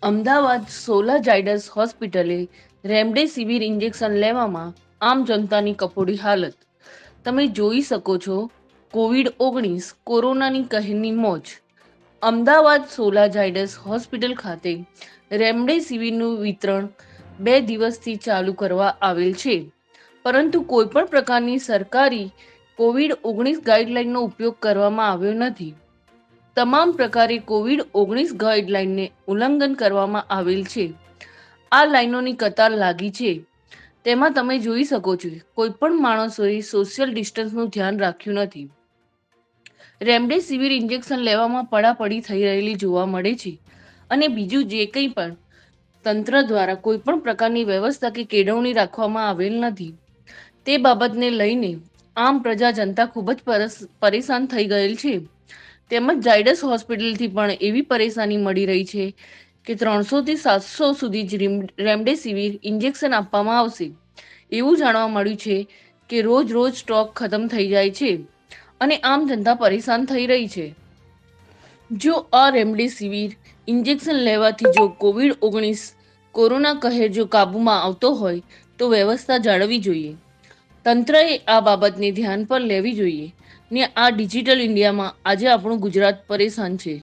અમદાવાદ સોલા જાયડસ હોસ્પિટલે remdesivir injection લેવામાં આમ જનતાની કફોડી હાલત. તમે જોઈ શકો છો, કોવિડ-19 કોરોનાની કહેરની મોજ. અમદાવાદ સોલા જાયડસ હોસ્પિટલ ખાતે રેમડેસિવિરનું વિતરણ 2 દિવસથી ચાલુ કરવા આવેલ છે, પરંતુ કોઈ પણ પ્રકારની સરકારી કોવિડ-19 ગાઈડલાઈનનો ઉપયોગ કરવામાં આવ્યો નથી. તમામ પ્રકારે કોવિડ-19 ગાઈડલાઈનને ઉલ્લંઘન કરવામાં આવેલ છે. આ લાઈનોની કતાર લાગી છે. તેમાં તમે જોઈ શકો છો, કોઈ પણ માણસોએ સોશિયલ ડિસ્ટન્સનું ધ્યાન રાખ્યું નથી. રેમડેસિવિર ઇન્જેક્શન લેવામાં પડાપડી થઈ રહેલી જોવા મળે છે. અને બીજું જે કંઈ પણ તંત્ર દ્વારા કોઈ પણ પ્રકારની વ્યવસ્થા કે કેળવણી રાખવામાં આવેલ નથી. તે બાબતને લઈને આમ પ્રજા જનતા ખૂબ જ પરેશાન થઈ ગયેલ છે. તેમજ જાયડસ હોસ્પિટલથી પણ એવી પરેશાની મળી રહી છે કે 300 થી 700 સુધી જ રેમડેસિવિર ઇન્જેક્શન આપવામાં આવશે. એવું જાણવા મળ્યું છે કે રોજ સ્ટોક ખતમ થઈ જાય છે અને આમ જનતા પરેશાન થઈ રહી છે. જો આ રેમડેસિવિર ઇન્જેક્શન લેવાથી જો કોવિડ-19 કોરોના કહેર જો કાબૂમાં આવતો હોય તો વ્યવસ્થા જાળવવી જોઈએ. તંત્રએ આ બાબતને ધ્યાન પર લેવી જોઈએ ને આ ડિજિટલ ઇન્ડિયામાં આજે આપણું ગુજરાત પરેશાન છે.